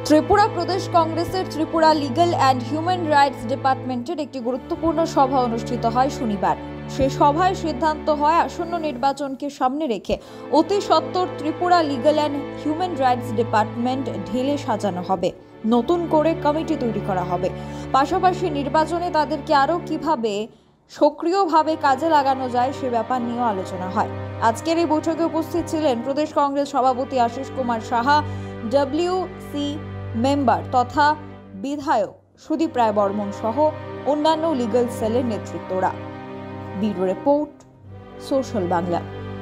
ত্রিপুরা প্রদেশ কংগ্রেসের Tripura legal and human rights ডিপার্টমেন্টের একটি গুরুত্বপূর্ণ সভা অনুষ্ঠিত হয় শনিবার। সেই সভায় সিদ্ধান্ত হয় আসন্ন নির্বাচনকে সামনে রেখে অতি সত্বর Tripura legal and human rights department ঢেলে সাজানো হবে, নতুন করে কমিটি তৈরি করা হবে। পাশাপাশি নির্বাচনে তাদেরকে আরও কিভাবে সক্রিয়ভাবে কাজে লাগানো যায় সে ব্যাপার নিয়েও আলোচনা হয়। আজকের এই বৈঠকে উপস্থিত ছিলেন প্রদেশ কংগ্রেস সভাপতি আশিস কুমার সাহা, WC মেম্বার তথা বিধায়ক সুদীপ রায় বর্মন সহ অন্যান্য লিগ্যাল সেলের নেতৃত্বরা। Bureau report, social Bangla.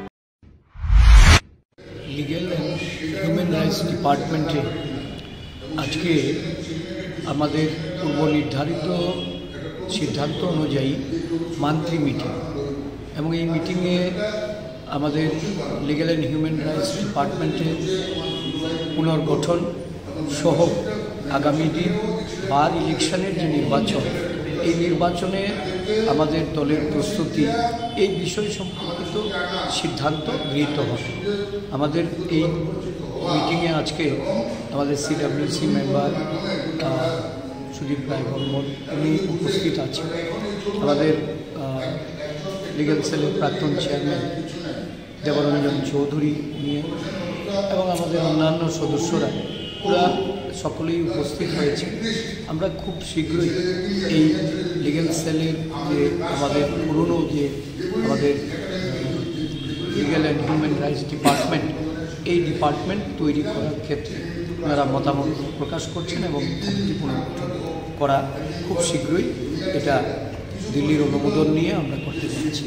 Legal and human rights ডিপার্টমেন্টে আজকে আমাদের পূর্ব নির্ধারিত সিদ্ধান্ত অনুযায়ী মান্থলি মিটিং, এবং এই মিটিংয়ে আমাদের লিগ্যাল অ্যান্ড হিউম্যান রাইটস ডিপার্টমেন্টের পুনর্গঠন সহ আগামী দিন বার ইলেকশনের যে নির্বাচন, এই নির্বাচনে আমাদের দলের প্রস্তুতি, এই বিষয় সম্পর্কিত সিদ্ধান্ত গৃহীত হবে। আমাদের এই মিটিংয়ে আজকে আমাদের CWC মেম্বার সুদীপ রায় বর্মন উনি উপস্থিত আছেন, আমাদের লিগ্যাল সেলের প্রাক্তন চেয়ারম্যান দেবরঞ্জন চৌধুরী নিয়ে, এবং আমাদের অন্যান্য সদস্যরা ওরা সকলেই উপস্থিত হয়েছে। আমরা খুব শীঘ্রই এই লিগ্যাল সেলের যে আমাদের পুরনো যে আমাদের legal and human rights department, এই ডিপার্টমেন্ট তৈরি করার ক্ষেত্রে ওনারা মতামত প্রকাশ করছেন, এবং কমিটি পুনর্গঠন করা খুব শীঘ্রই এটা দিল্লির অনুমোদন নিয়ে আমরা করতে যাচ্ছি।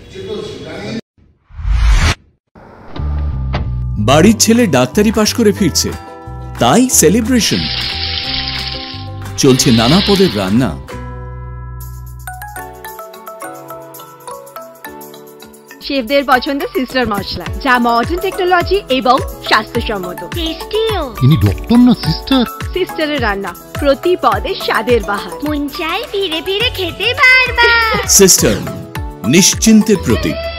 বাড়ির ছেলে ডাক্তারি পাশ করে ফিরছে, তাই সেলিব্রেশন চলছে। নানা পদের রান্না, শেফদের পছন্দ সিস্টার মশলা, যা মডার্ন টেকনোলজি এবং স্বাস্থ্যসম্মত। টেস্টিও। ইনি ডক্টর না সিস্টার? সিস্টারের রান্না প্রতি পদে স্বাদের বাহার, মন চাই ফিরে ফিরে খেতে বারবার। সিস্টার নিশ্চিন্তের প্রতীক।